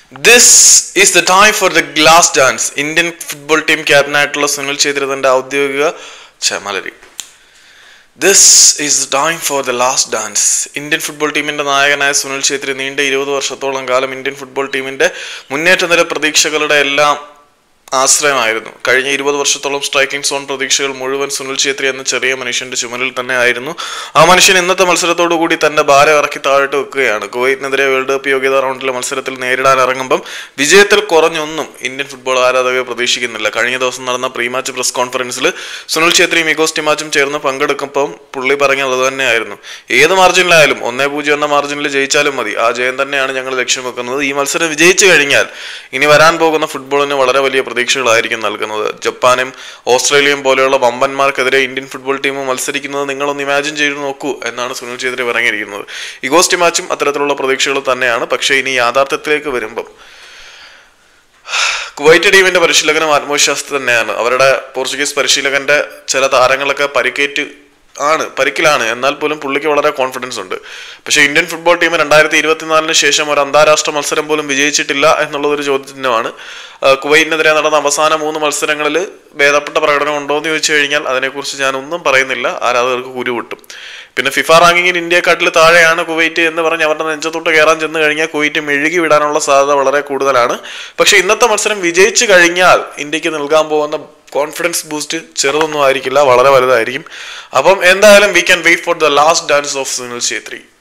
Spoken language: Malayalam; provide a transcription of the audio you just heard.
This is the time for the last dance. Indian football team ക്യാപ്റ്റനായിട്ടുള്ള Sunil Chhetri തന്റെ ഔദ്യോഗിക ചമലരി. This is the time for the last dance. Indian football ടീമിന്റെ നായകനായ സുനിൽ ഛേത്രി നീണ്ട 20 വർഷത്തോളം കാലം ഇന്ത്യൻ ഫുട്ബോൾ ടീമിന്റെ മുന്നേറ്റ നിര പ്രതീക്ഷകളുടെ എല്ലാം ആശ്രയമായിരുന്നു. കഴിഞ്ഞ 20 വർഷത്തോളം സ്ട്രൈക്കിംഗ് സോൺ പ്രതീക്ഷകൾ മുഴുവൻ സുനിൽ ഛേത്രി എന്ന ചെറിയ മനുഷ്യന്റെ ചുമലിൽ തന്നെ ആയിരുന്നു. ആ മനുഷ്യൻ ഇന്നത്തെ മത്സരത്തോടു കൂടി തന്റെ ഭാരം ഇറക്കി താഴോട്ട് വെക്കുകയാണ്. കുവൈറ്റിനെതിരെ വേൾഡ് കപ്പ് യോഗ്യതാ റൗണ്ടിലെ മത്സരത്തിൽ നേരിടാൻ ഇറങ്ങുമ്പോൾ വിജയത്തിൽ കുറഞ്ഞൊന്നും ഇന്ത്യൻ ഫുട്ബോൾ ആരാധകർ പ്രതീക്ഷിക്കുന്നില്ല. കഴിഞ്ഞ ദിവസം നടന്ന പ്രീ മാച്ച് പ്രസ് കോൺഫറൻസിൽ സുനിൽ ഛേത്രിയും ഇഗോസ് ടിമാച്ചും ചേർന്ന് പങ്കെടുക്കുമ്പോൾ പുള്ളി പറഞ്ഞത് അത് തന്നെയായിരുന്നു. ഏത് മാർജിനിലായാലും 1-0 എന്ന മാർജിനിൽ ജയിച്ചാലും മതി, ആ ജയം തന്നെയാണ് ഞങ്ങൾ ലക്ഷ്യം വെക്കുന്നത്. ഈ മത്സരം വിജയിച്ചു കഴിഞ്ഞാൽ ഇനി വരാൻ പോകുന്ന ഫുട്ബോളിന് വളരെ വലിയ പ്രതീക്ഷകളായിരിക്കും നൽകുന്നത്. ജപ്പാനും ഓസ്ട്രേലിയയും പോലെയുള്ള വമ്പന്മാർക്കെതിരെ ഇന്ത്യൻ ഫുട്ബോൾ ടീം മത്സരിക്കുന്നത് നിങ്ങളൊന്ന് ഇമാജിൻ ചെയ്ത് നോക്കൂ എന്നാണ് സുനിൽ ഛേത്രി പറഞ്ഞിരിക്കുന്നത്. ഇഗോസ് മാച്ചും അത്തരത്തിലുള്ള പ്രതീക്ഷകൾ തന്നെയാണ്. പക്ഷേ ഇനി യാഥാർത്ഥ്യത്തിലേക്ക് വരുമ്പം കുവൈറ്റ് ടീമിന്റെ പരിശീലകനും ആത്മവിശ്വാസത്തിൽ തന്നെയാണ്. അവരുടെ പോർച്ചുഗീസ് പരിശീലകന്റെ ചില താരങ്ങളൊക്കെ പരിക്കിലാണ്, എന്നാൽ പോലും പുള്ളിക്ക് വളരെ കോൺഫിഡൻസ് ഉണ്ട്. പക്ഷേ ഇന്ത്യൻ ഫുട്ബോൾ ടീം 2024 ശേഷം ഒരു അന്താരാഷ്ട്ര മത്സരം പോലും വിജയിച്ചിട്ടില്ല എന്നുള്ളതൊരു ചോദ്യചിഹ്നമാണ്. കുവൈറ്റിനെതിരെ നടന്ന അവസാന 3 മത്സരങ്ങളിൽ ഭേദപ്പെട്ട പ്രകടനം ഉണ്ടോ എന്ന് ചോദിച്ചു കഴിഞ്ഞാൽ അതിനെക്കുറിച്ച് ഞാൻ ഒന്നും പറയുന്നില്ല, ആരാധകർക്ക് കുരുപൊട്ടും. പിന്നെ ഫിഫ റാങ്കിങ്ങിൽ ഇന്ത്യക്കാട്ടിൽ താഴെയാണ് കുവൈറ്റ് എന്ന് പറഞ്ഞ് അവരുടെ നെഞ്ചത്തോട്ട് കയറാൻ ചെന്ന് കഴിഞ്ഞാൽ കുവൈറ്റ് മെഴുകി വിടാനുള്ള സാധ്യത വളരെ കൂടുതലാണ്. പക്ഷേ ഇന്നത്തെ മത്സരം വിജയിച്ചു കഴിഞ്ഞാൽ ഇന്ത്യക്ക് നൽകാൻ പോകുന്ന കോൺഫിഡൻസ് ബൂസ്റ്റ് ചെറുതൊന്നും ആയിരിക്കില്ല, വളരെ വലുതായിരിക്കും. അപ്പം എന്തായാലും we can wait for the last dance of Sunil Chhetri.